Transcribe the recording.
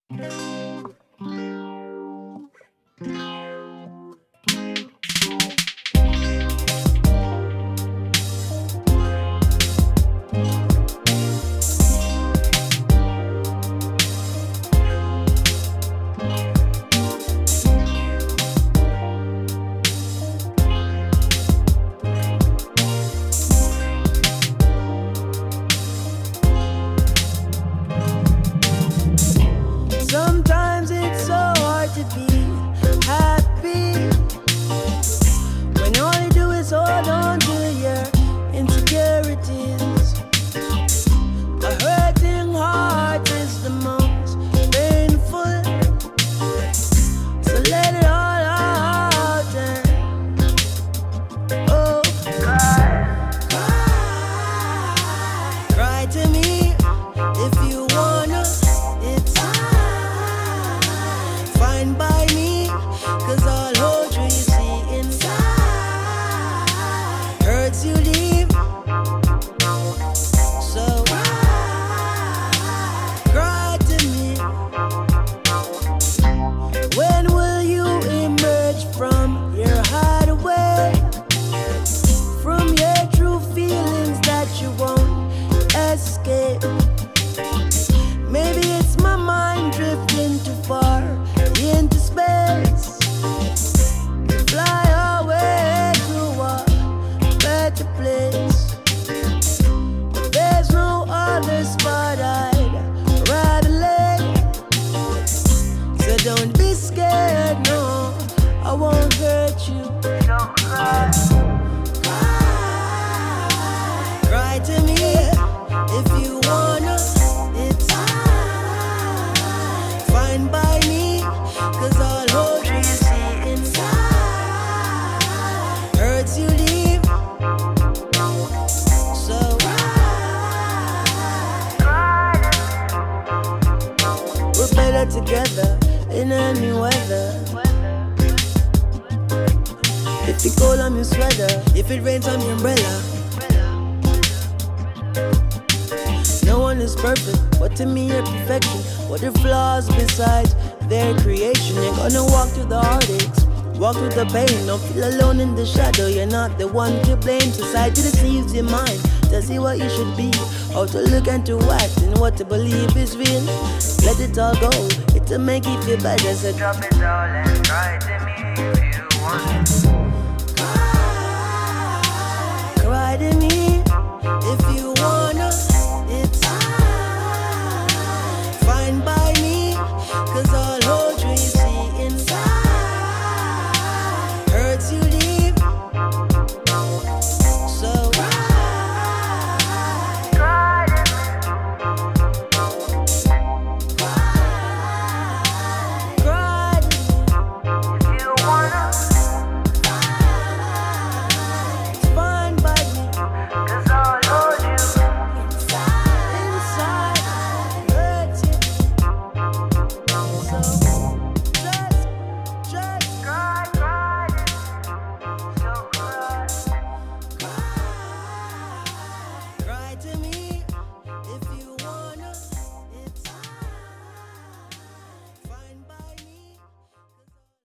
Sometimes it's so hard to be happy when all you do is hold on to your insecurities. A hurting heart is the most painful, so let it all out and oh, cry to me if you wanna. It's fine by me, 'cause all hold you see inside hurts you deep. So cry to me. When will you emerge from your hideaway, from your true feelings that you won't escape? Maybe it's my mind drifting too far into space. Fly away to a better place. There's no other spot I'd rather lay. So don't be scared, no, I won't hurt you. Don't cry. Cry to me if you wanna. It's fine by me, 'cause all hope you see inside hurts you deep. So we're better together in any weather. If it cold, I'm your sweater. If it rains, I'm your umbrella. No one is perfect, but to me you're perfection. What are flaws besides their creation? You're gonna walk through the heartaches, walk through the pain. Don't feel alone in the shadow, you're not the one to blame. Society deceives your mind to see what you should be, how to look and to act, and what to believe is real. Let it all go, it'll make you feel better. So drop it all and cry to me if you want. Cry to me if you want.